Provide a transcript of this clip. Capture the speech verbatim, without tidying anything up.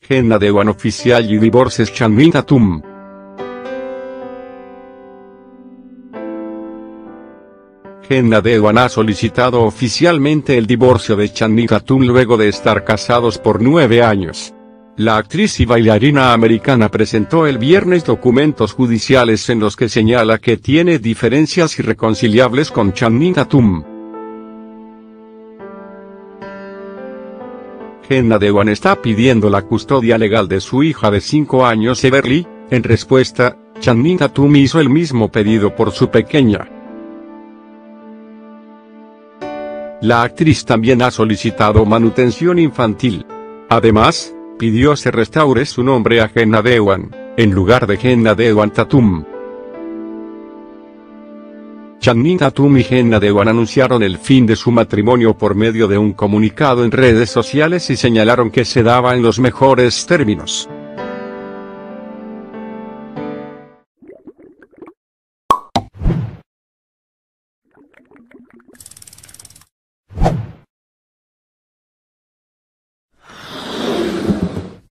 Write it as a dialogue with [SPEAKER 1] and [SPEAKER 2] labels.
[SPEAKER 1] Henna Dewan officially divorces Channing Tatum. Henna Dewan ha solicitado oficialmente el divorcio de Channing Tatum luego de estar casados por nueve años. La actriz y bailarina americana presentó el viernes documentos judiciales en los que señala que tiene diferencias irreconciliables con Channing Tatum. Henna Dewan está pidiendo la custodia legal de su hija de cinco años Everly. En respuesta, Channing Tatum hizo el mismo pedido por su pequeña. La actriz también ha solicitado manutención infantil. Además, pidió se restaure su nombre a Henna Dewan, en lugar de Henna Dewan Tatum. Channing Tatum y Henna Dewan anunciaron el fin de su matrimonio por medio de un comunicado en redes sociales y señalaron que se daba en los mejores términos.